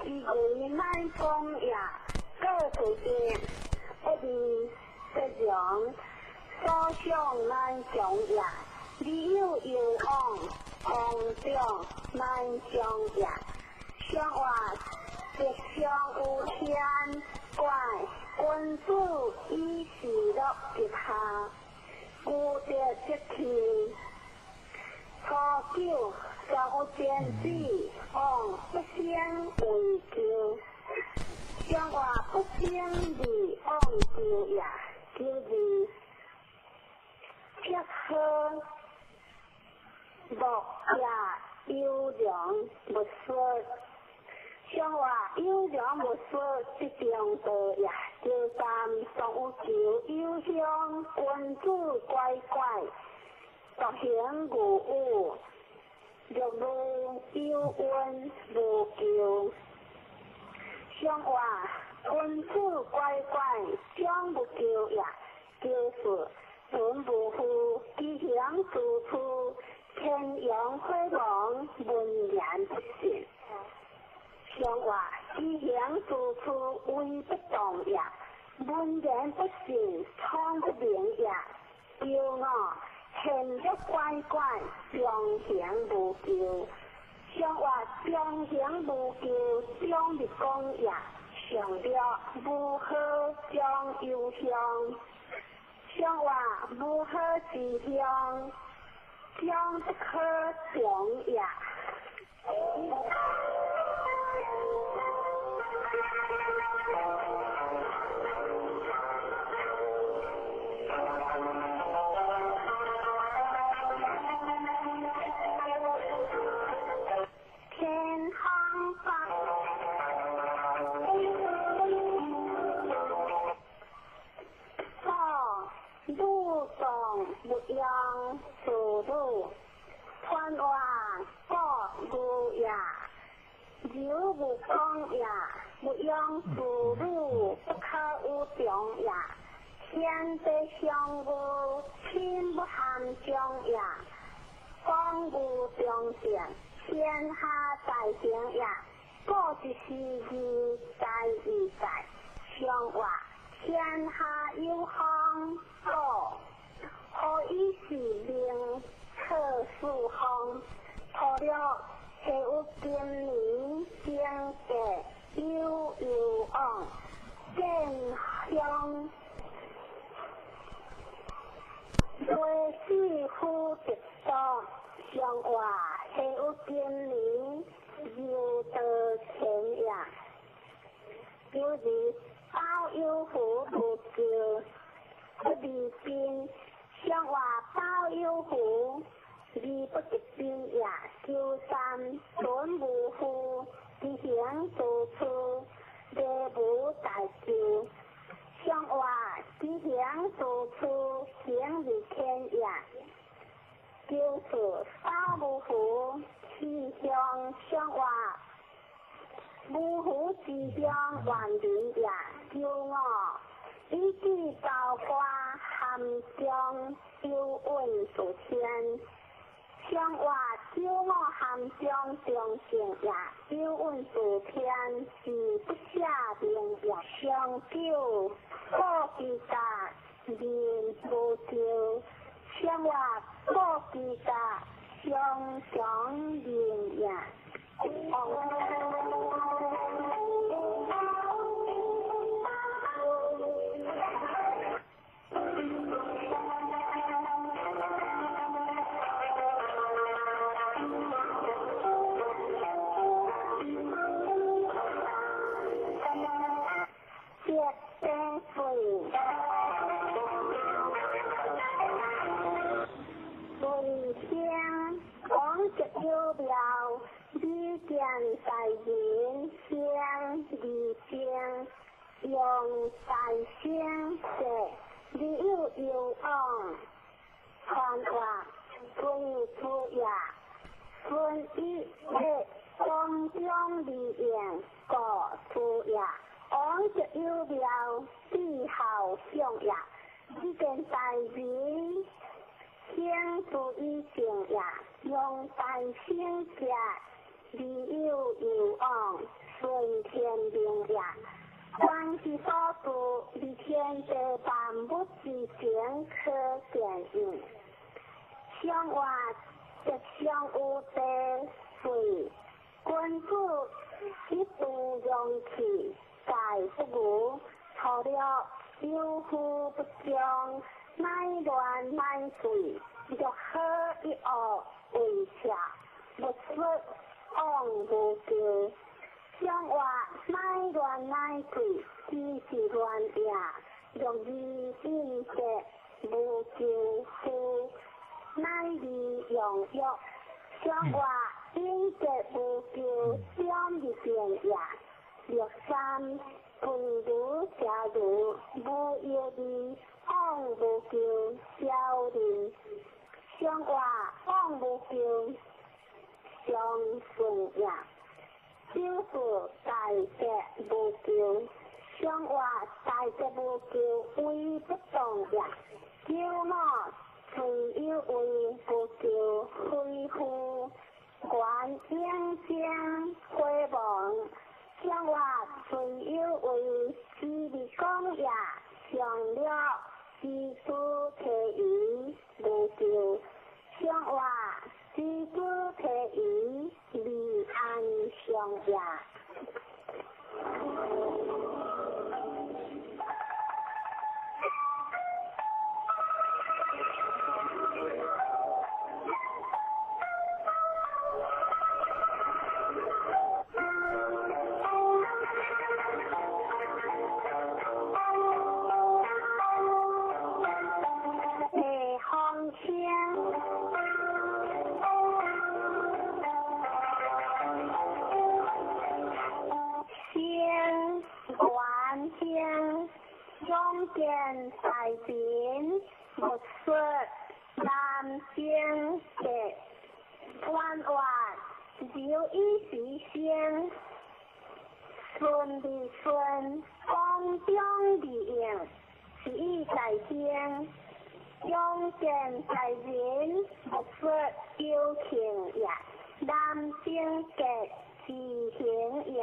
以为乃讲也，各自见，不如这样，所想乃讲也，理有有往，空中乃讲也，相话直相有天怪，君子以事乐吉他，故得即天。初九，上有天子，往不先为求，相话不先为往求也，求是结合莫也优良不说，相话优良不说即中道也，求三上有求优香，君子乖乖。独行无误，若无有恩无求。相话，君子乖乖，将不求也，求是本无负，吉祥处处，天阳辉煌，文言不信。相话，吉祥处处为不动也，文言不信，聪不明也，叫我。现得乖乖，中行无求，相话中行无求，中的讲也，上了如何将忧伤？相话如何之乡，将不可中也。不样速度，传话各如也，有不讲也，不样速度不可有中也，天地相互，天不含中也，讲无中见，天下大行也，各一时义在义在，相话天下有行各。可以是令特殊行，除了还有今年经济有往，健康为是夫得道，相话还有今年有得钱呀，就是包有福不救，不离边。相话包有福，离不得边也，求三本无负，吉祥处处，皆无大救。相话吉祥处处，行于天也，就是包无福，吉祥相话，无福吉祥万灵也，求我。一句高挂含中有问属天，相话叫我含中中性也，有问属天是不下名也，相救各其家人无救，相话各其家相相人也。有了理见在人相理相用在相者，理有往传话归出也，分一类光中理言各出也，往就有了理好相也，理见在人相主以行也。用大清家，理有往，顺明也。凡是所住，离天地万物之前可见应。相话即相有地水，君主一度用气，在不无，错了有夫不将，乃乱乃水，若可一恶为下，不说妄无救。相话乃乱乃水，只是乱也，若以应节无救夫，乃利用欲。相话应节无救，相一变也。若三分如假如，无业力，妄无救，小利。相话妄无救，相顺也。就是大节无救，相话大节无救，为不动也。叫我虽有为不救，非乎观应将回望。相话虽有为，只是讲也，上了知足体语无救。相话知足体语，离安相也。见大bien，不说南边的弯弯，有一时先顺的顺，风中的影，是一在天，用见大bien，不说有情也，南边的是情也。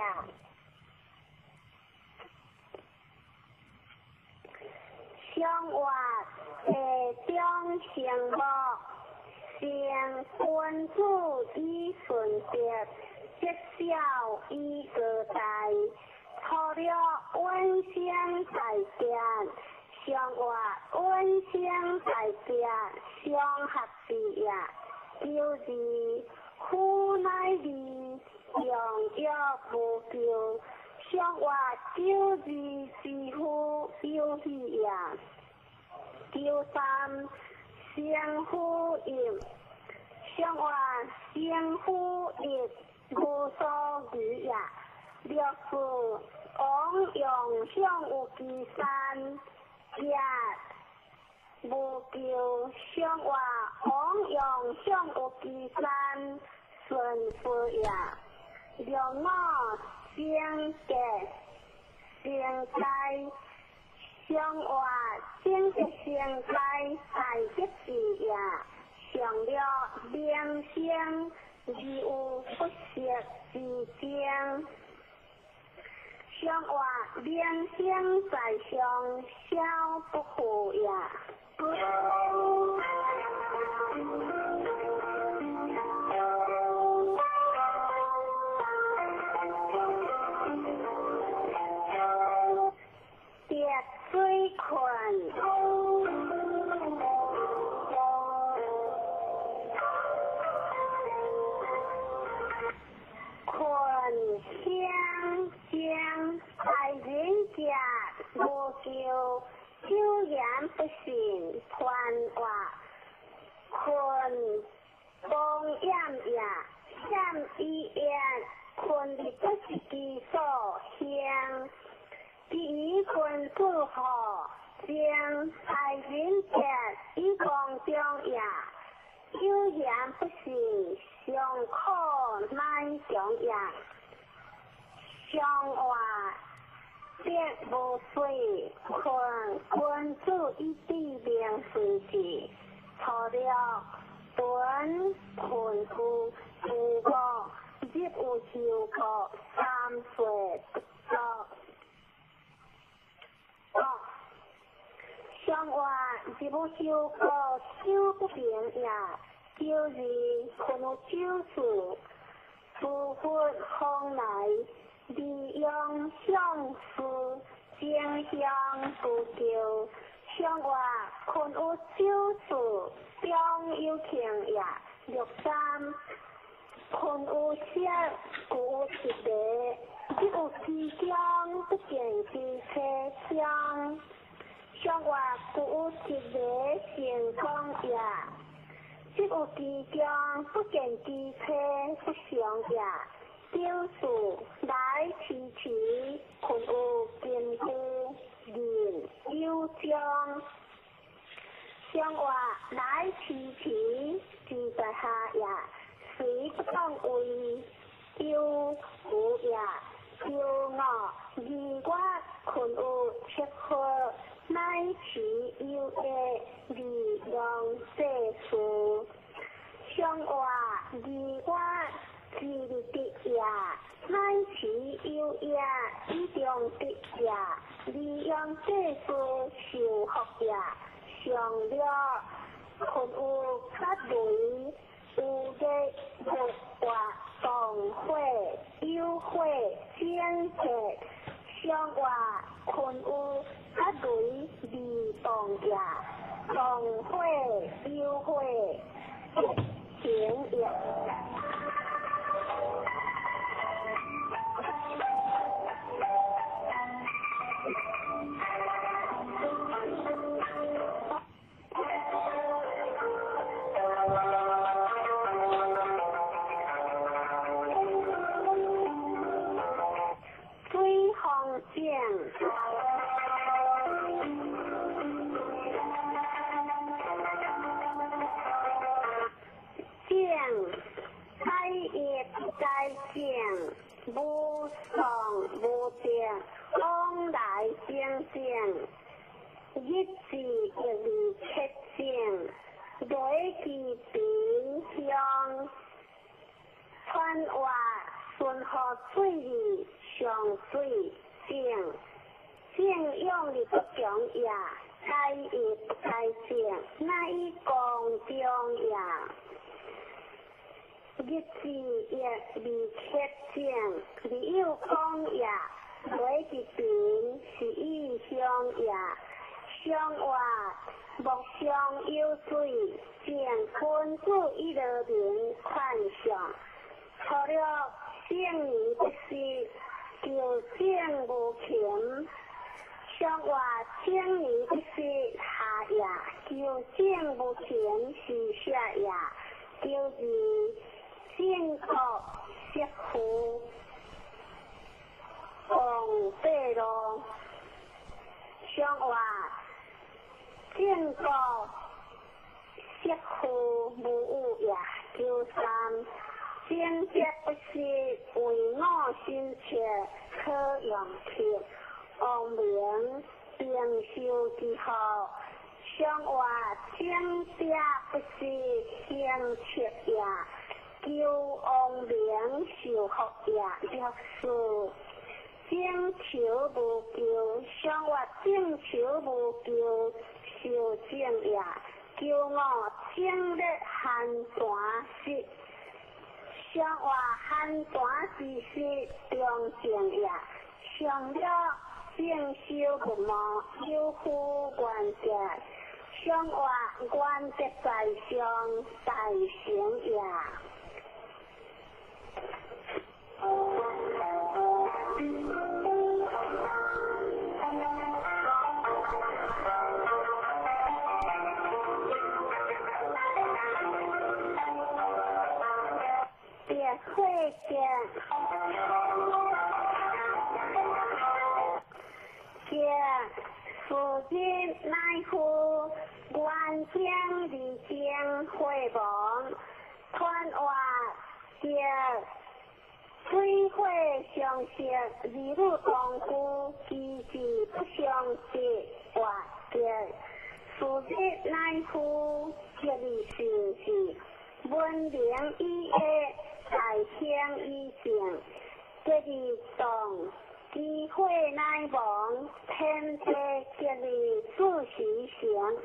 相话地中成木，成君主以顺节，节小以个大，错了温香大家，相话温香大家相合璧也，就是苦乃利，用药无救。相话就是是乎有理呀，第三相呼应，相话相呼应无所语呀，若是往用相有其三，也无救。相话往用相有其三，顺服呀，若我相结相该，相话相结相该，大吉事也。上了良相，而有不识之将。相话良相在上，小不好也。水困，困香香，爱人家无救，酒言不信传话，困风烟也，香一烟，困的不是其所香。第一困不好，将爱人家一光中也，有言不信，相可难相也。相话别无水，困君主一地名事事，错了本困苦无果，亦有受过三岁。 是要修个修不平也，就是困有酒事，疏忽风来，利用相思，争相不救。相话困有酒事，中有情也，63困有色，故有一个。即有之将不见之车厢，相话故有一个成功也。即有之将不见之车不相也。表示来迟迟，困有坚固人有将。相话来迟迟，自在下也，谁不当为有无也。叫我如我困有切合，乃是有的利用世事。相话如我自利的也，乃是有也以中的也，利用世事受福也。上了困有较累，有的无话。同会有会坚持，相话困有较累利动也，同会有会情也。无上无定，往来正正，一字一字切正，累其平向，传话顺河水里上水正，正用力不强也，该也不该正，乃以公中也。一字一字切正，理有空也，累其平是意相也。相话木上有水，正坤子一乐名看上。除了正义不是，就正无情。相话正义不是下也，就正无情是下也。就是正确识符，共对路。相话正确识符无误也。93正直不是为我心切，可用贴王明并修之后。相话正直不是兴切也，求王明受福也。64正求无求，相话正求无求受正也。95正日寒寒时，相话寒寒之时中正也。上了正修不忘，有夫关节。相话关节在上，大成也。别会见，夫君乃乎关将离将会亡，传话皆摧毁相识，二女同夫，其志不相识，话别。夫君乃乎这里是文明以爱，在天以行，这里动。机会乃亡，天地这里自时行，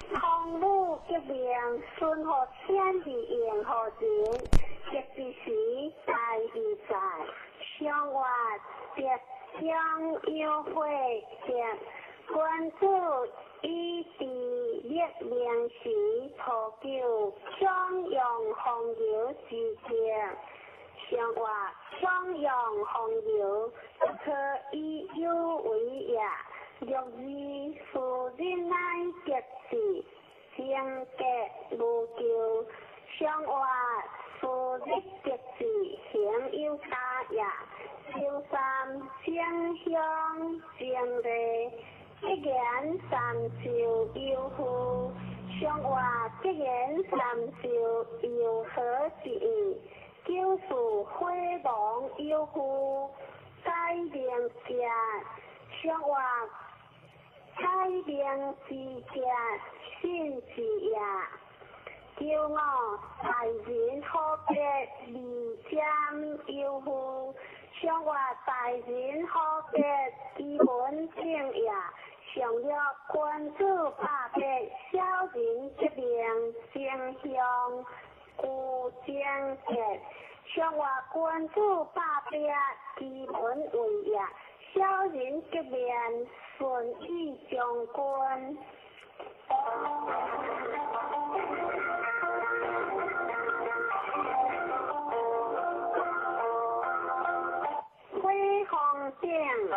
空武革命，顺和天地应和人，亦必须大义在，相外别将优惠见，关注以地列联系图九，相用红油之间。相外相用红油，可以有为也。若是夫人乃结事，相隔无咎；相外夫人结事，享有他也。小三相向正地，一言三笑有乎？相外一言三笑有何之意？救赎辉煌有乎？改良家相外改良之家信之也。叫我大人可别离间有乎？相外大人可别基本正也。常若关注百百小人这边正向。故将结，相外关注百百基本为也，小人革命顺意将军。辉煌正。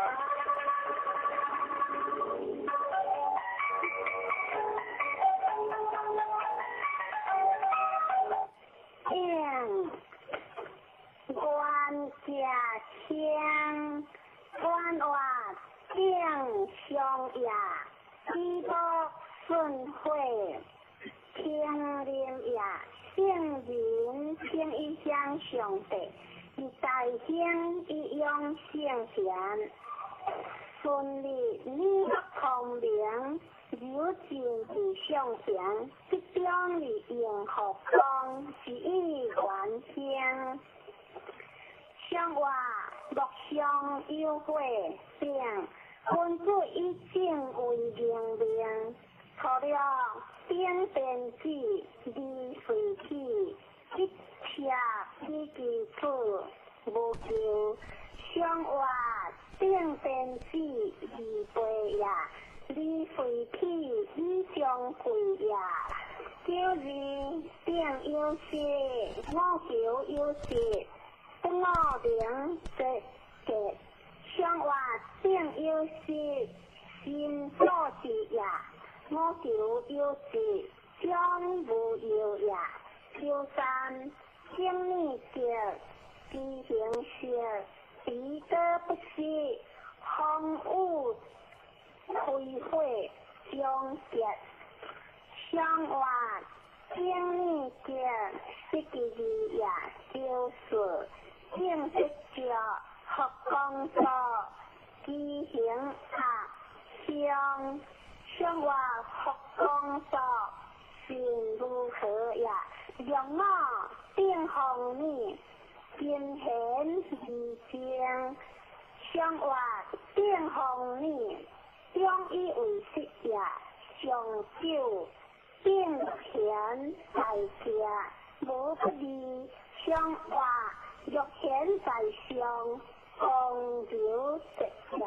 官家乡，官外敬相也，基督顺会，听灵也，圣人听一相上帝，以大兴以用圣贤，顺利你通明，有情以向前，即将以应何光，是以完兴。相外莫相有会并，君主以正为明明，除了顶边子离随体，一切以基础无求。相外顶边子离背也，离随体以将贵也。就是定有事，我求有事。我灵即嘅相外定有事，心所之也；我求有事，将无有也。小三精力者，知行事，彼得不息，空无摧毁将结。相外精力者，是其字也，就是正式者合工作，基行相外合工作，是如何也？让我定行你，今显而正，相外定行你，将以为实也，上九定显在家，无不利，相外。若显在上，共有直也。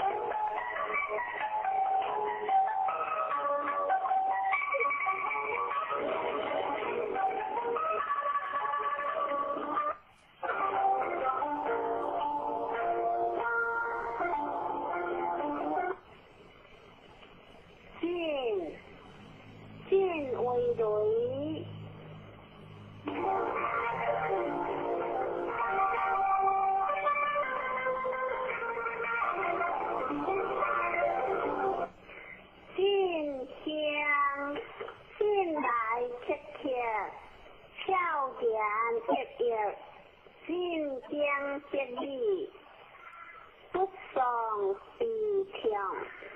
进为雷。进来切切，巧言一叶，进将接力，不丧必强。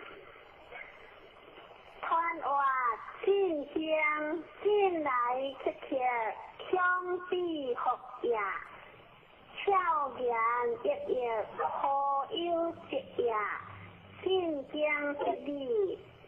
看话进香，进来切切，强必合也。巧言一叶，可有节也。进将接力。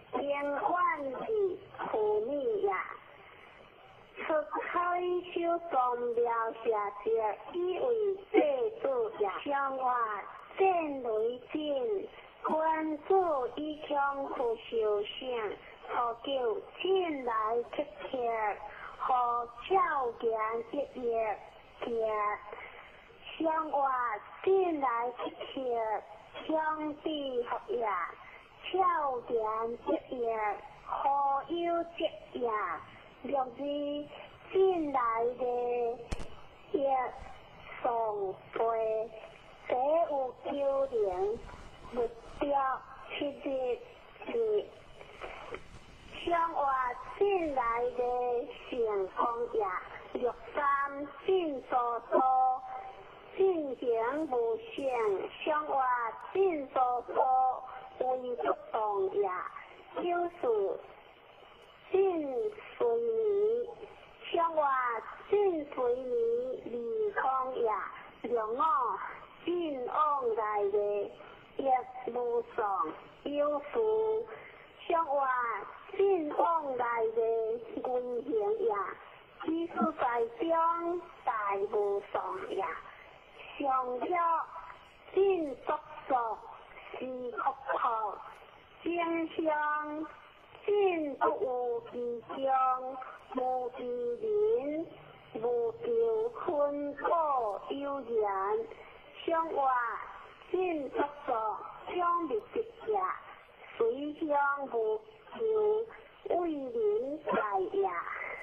永远是苦命呀。出开手双标下者，以为祭祖呀，相话战雷震，关注以强苦受伤，何求进来乞客，何照见一夜见，相话进来乞客，兄弟合呀，照见一夜，何有一夜。若是进来的一送杯，第有9年目标7日是相话进来的成功呀，若三进所多，进行无相，相话进所多为不动呀，就是进随你，相话进随你离空呀，让我进往来的一路上有事，相话进往来的危险呀，只是在中大路上呀，上了进速速是哭哭，正向。进不有其中，无其人，无求困苦悠然。相话进不作，将未直呀，随向无求，为人在呀。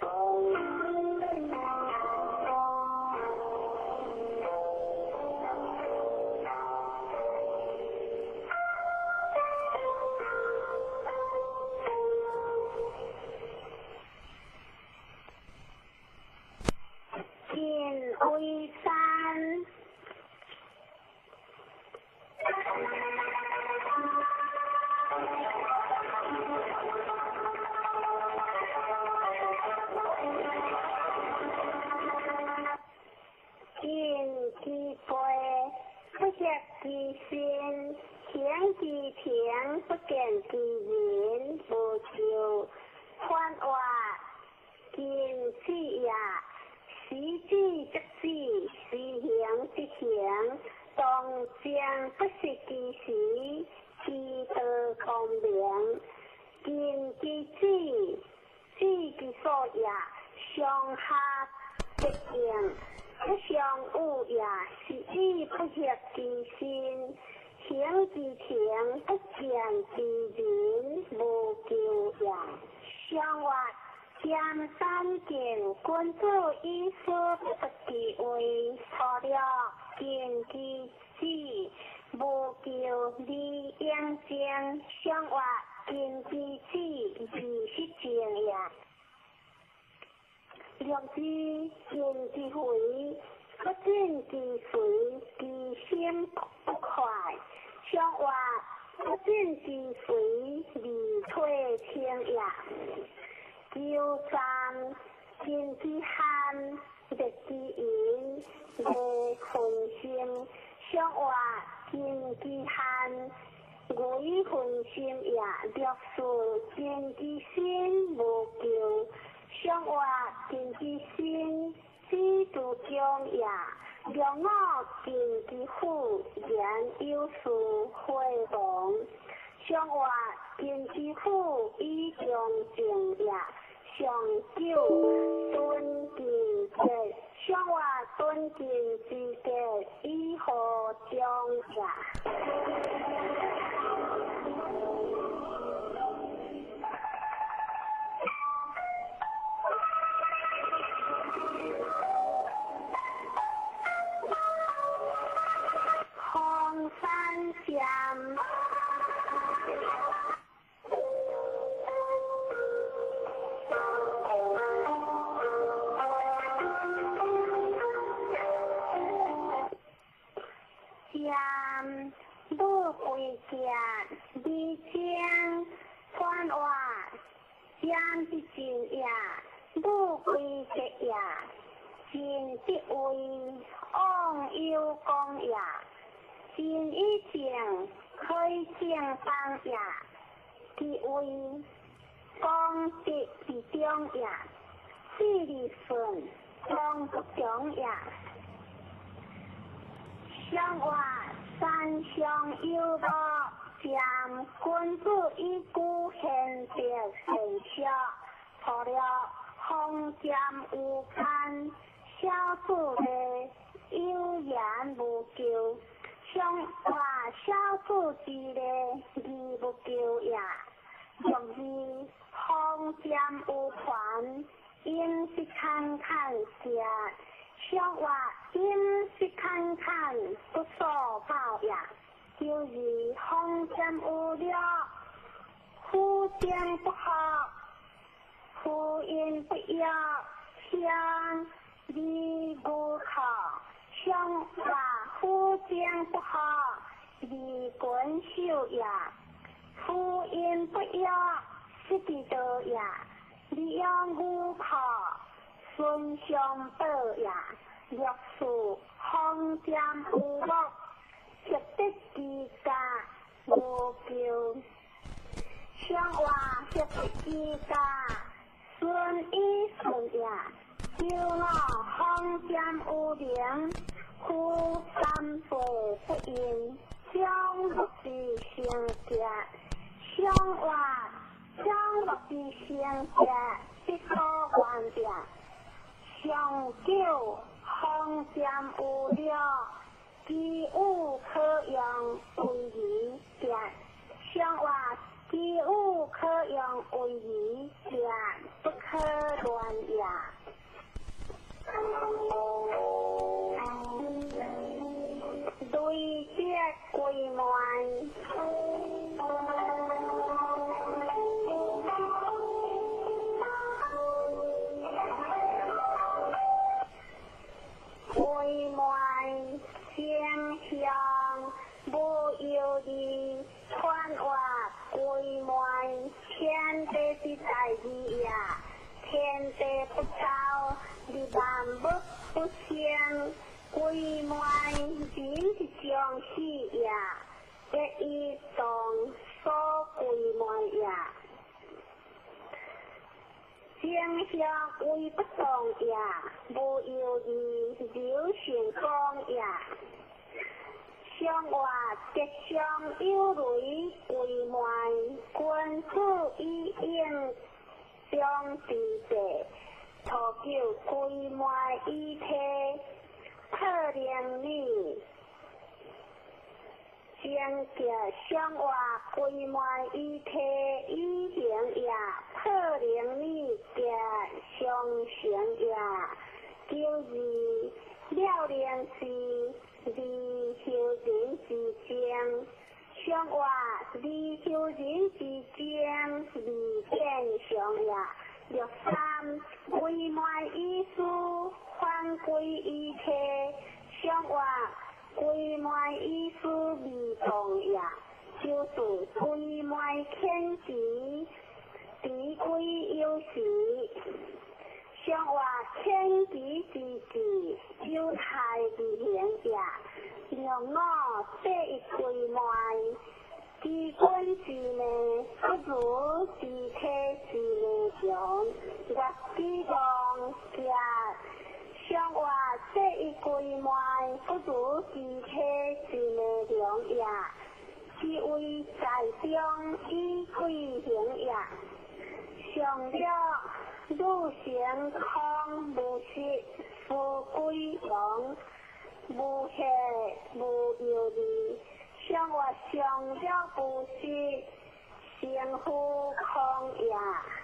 为山，见其背，不识其心，听其听，不见其言，无求幻话，见其呀。时知则知，时行则行，当将不是其时，其得光明。见其知，知其所也，相合则应。不相有也，是以不合其心。行其停，不见其人，无求也。相话。江山见官主以书不其位，错了见其旨，无求理应正，相话见其旨，是实正也。若是见其回，不见其随，其心不快，相话不见其随，离退听也。就算见其罕，得其言，未分心，相话见其罕，为分心也，若是见其心无求，相话见其心，只度将也，让我见其苦，言有事会懂，相话见其苦，以将正也。上九敦敬节，相话敦敬之节，以何将也？红山香。不回家，离乡关话，将之尽呀，不归家呀，尽之为往有功呀，尽以前开正当呀， 其为公德是重要，事理顺当不重要。相外山上有道，占君子以故贤德成效，除了封占有干，小子的有言无咎。相外小子之的义不咎也。若是封占有权，应是看看食。相外因是看看不所报也，就是封占有了，夫将不好，夫因不要，相离不好，相外夫将不好，离滚秀也，夫因不要，是地道也，利用不好。孙相道也，若是封占有物，值得之家无咎。相外值得之家，顺以顺也，就我封占有灵，夫三岁不应，将落之成家。相外将落之成家，必可完成。上九封占有了，其有可用为宜者；相外其有可用为宜者，不可乱也。对者归门。归门相向无有理，传话归门天地之大事也，天地不造，你万物不相，归门人是将死也，一一当所归门也。相向为不动也，无有义有成功也。相外吉祥有雷为门，君子以应相地者，图求归门以体，可怜你。相结相外归门以体以行也，可怜你结相成也。就是了然是离休人之间，相外离休人之间离变相也。若三归门以书，还归以体，相外归门以书未动也，就是归门天机，地归有时。相外天机之际，有害之行也。让我这一归门，其根之内不如其体之内强，或其中结。相外这一归门，不如其体之内强也。其为在中以归行也。上了入行空无实，富贵王无邪无有理。相外上了不实，成富空也。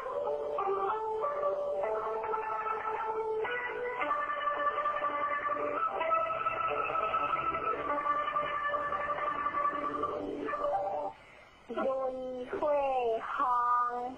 轮回行。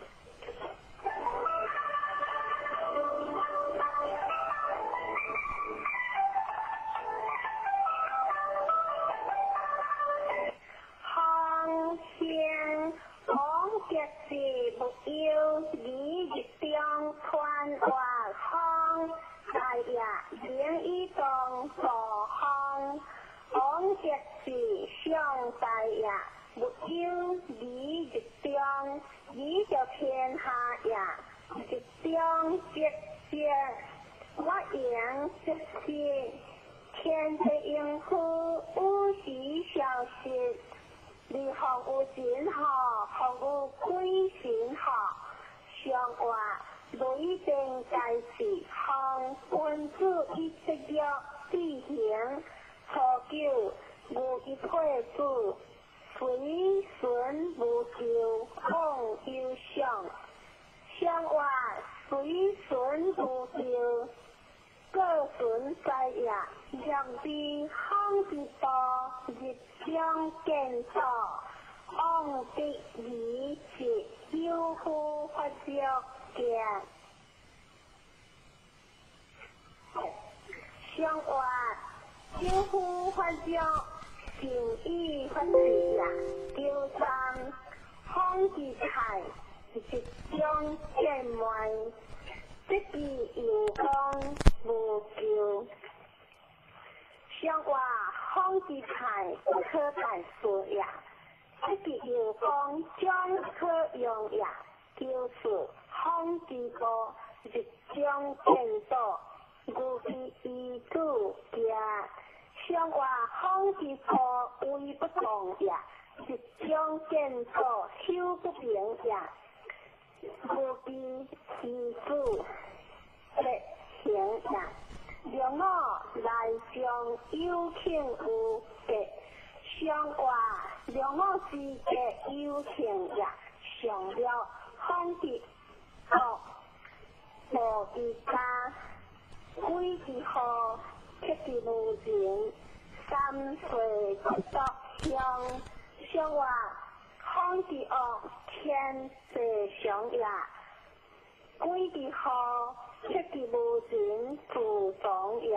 一时不要理一中传话空，大也连一中所空，往一时相大也， 没有理一中，理就天下呀，一中接接，我言这些，天地应付无时消息，你学有钱好，学有贵钱好，上话雷定在时，向君子以职业之行，何求无一配子。随顺无求，往忧伤。相话随顺无求，各顺在也。让之康之道，日将见道。往的以节，有夫发着见。相话有夫发着。情意发事呀，丢三空之态，一将见面，即是有功无求。相话空之态不可代数呀，即是有功将可用呀，就是空之高，一将见到，故是以主家。相话空之错为不同呀，一将见到修不平呀，无比其主力行呀，让我来将有情有德，相话让我知的有情呀，上了空之恶，无之家，鬼之好。七之无情，三岁不作香。相话空之恶，天地上也；鬼之好，七之无情，自当也。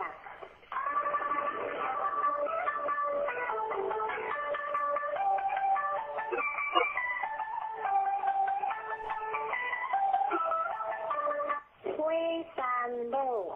龟山路。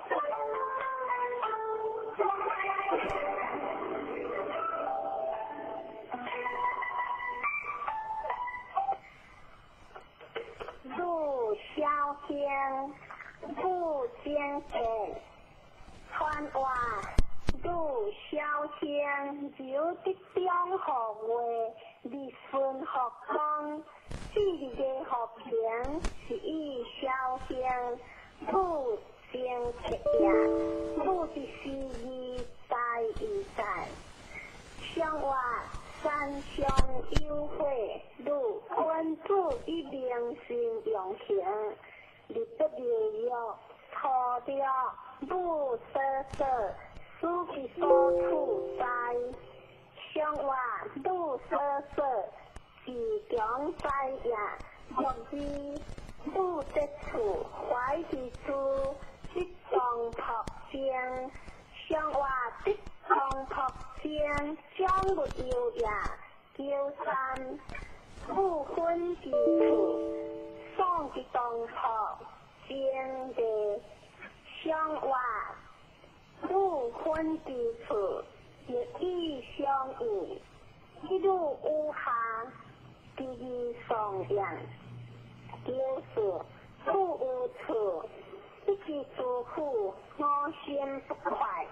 路萧天，路艰险，川话路萧天，有的中学话，立顺学工，智力的学平是以萧天，路艰险呀，路的是一代一代，相话。山上有会路，君子以良心用行，立不利用，错掉不得瑟，书其所处在。相话路得瑟，其中在也，若之路得处，怀其处，即当朴正。相话即当朴正，将没有也。叫三不分之处，丧之当朴正的相话，不分之处，亦以相异。一路无下，第二上扬，就是不无处，一己做苦，我心不快。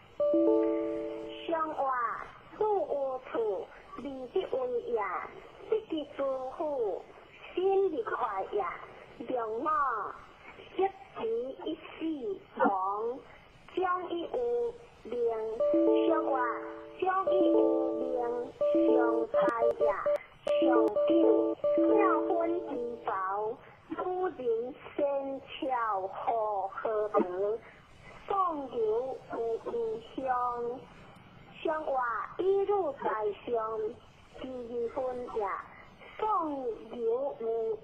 相话不无处。理的为呀，自己做苦，心里快呀，让我一时一时忙，将一无名，相话将一无名，上财呀，上久，妙分之宝，古人仙巧何得，上游无异香。相话一路在上，第二分也，上游无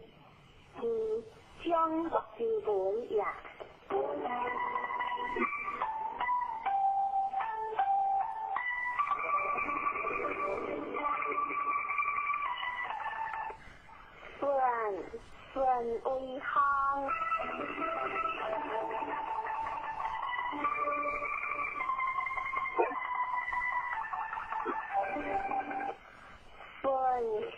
将之本也。顺为行。顺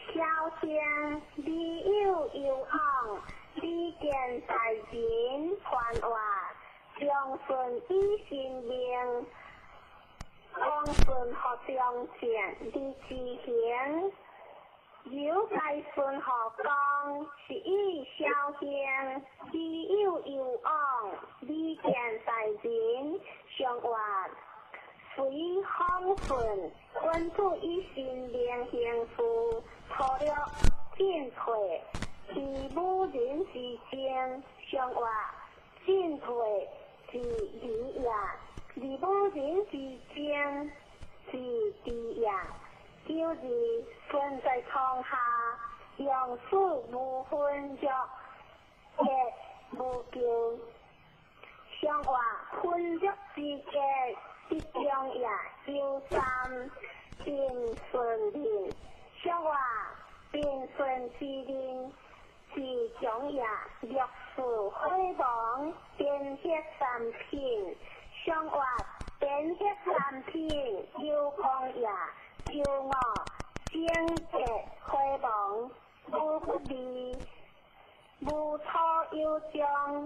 香，你有有昂，你见大人繁华，相顺以心命，光顺合相前，你自行。有大顺河江，是以小香，你有有昂，你见大人相还。随康顺，关注以心灵幸福，错了进退，是无人之间相还，进退是离也，是无人之间是敌也。就是顺在窗下，杨树无分着，亦无救。相话分着之间，必将也消散，变顺灵。相话变顺之灵，是将也略树辉煌，变血三品。相话变血三品，有空也。叫我精极开放，无不利，无错有将，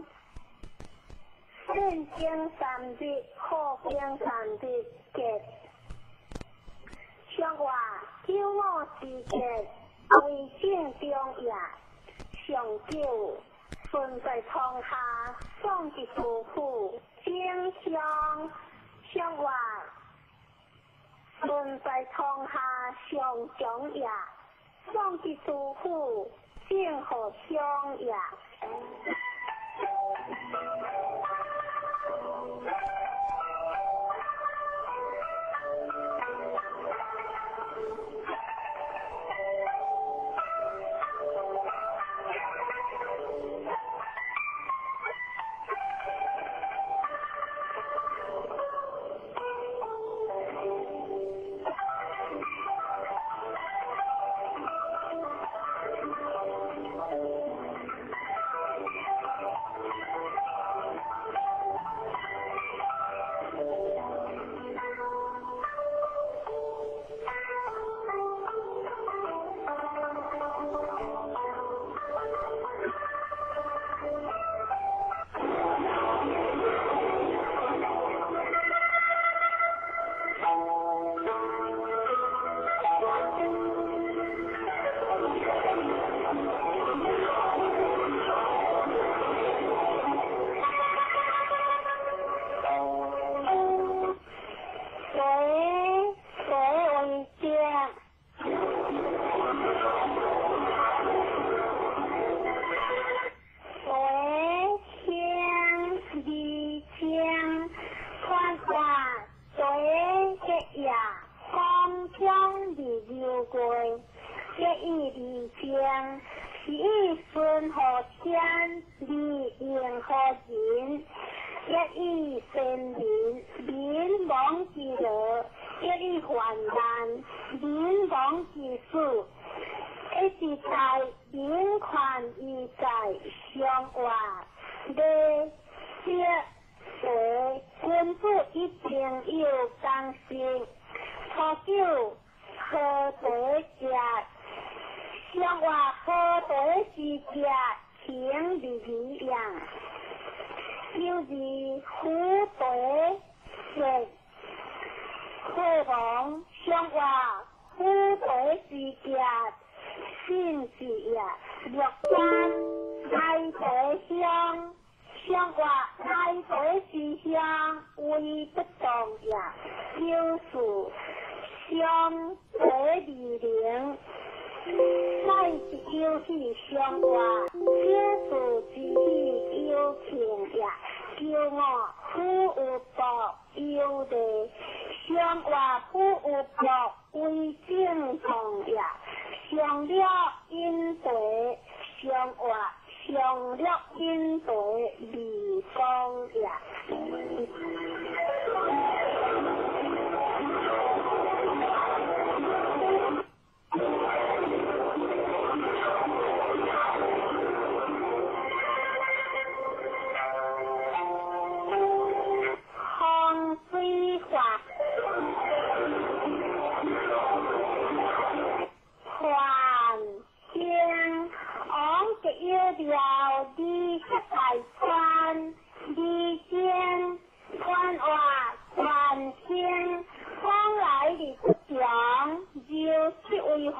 顺经三日，好经三日结。相话叫我是结，为正中也，上九顺在窗下，送至杜甫，精香相话。顺在窗下上讲也，送至杜甫正好相也。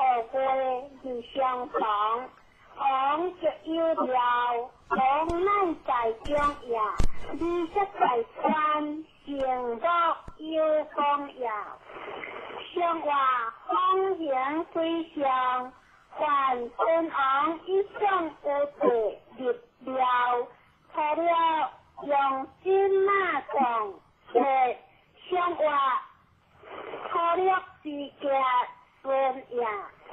月是相同，王就有了，王咱在中也，20在川，成国有功也。上话风行水上，凡天王一向有地入了，除了用金马种，上话除了是家孙也。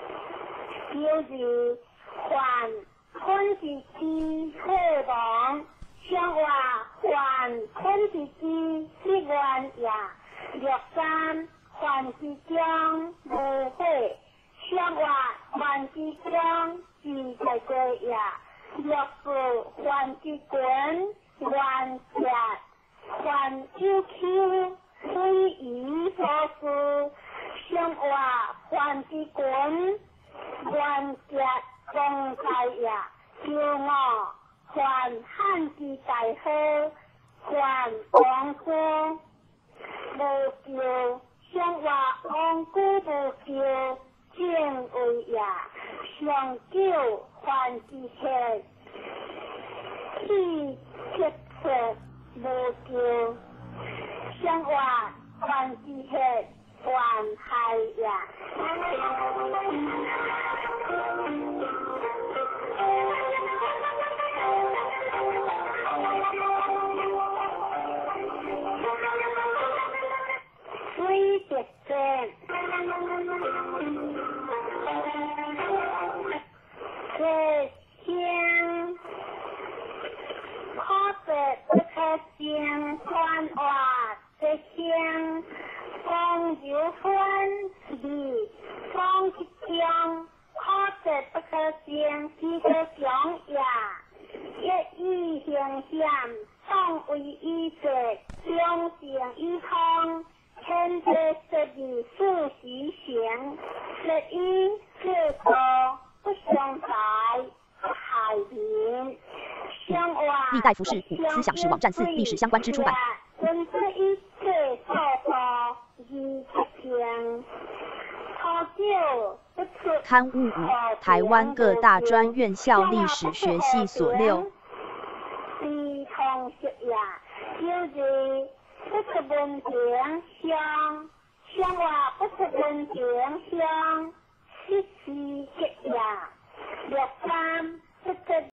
就是还昆是之贺王，上话还昆是之失元也。63还是将无悔，上话还是将是在过也。64还是滚还石，还有丘非遗所事，上话还是滚。还石公开也，叫我还汉之大好，还王哥无叫，上话王哥无叫，正位也，上九还是切，去切切无叫，上话还是切。还害也。水结晶，这香，可得不可香，传话这香。风有分离，风一将，可得不可将，是个强也。一意形象，当为一者，相形一通，天地12数时行，11是多不相财，不害人。相话历代服饰古思想史网站4历史相关之出版。 存这一切错错。 刊物5，台湾各大专院校历史学系所6。 是同学也，就是不出文章相，相话不出文章相，是结也。63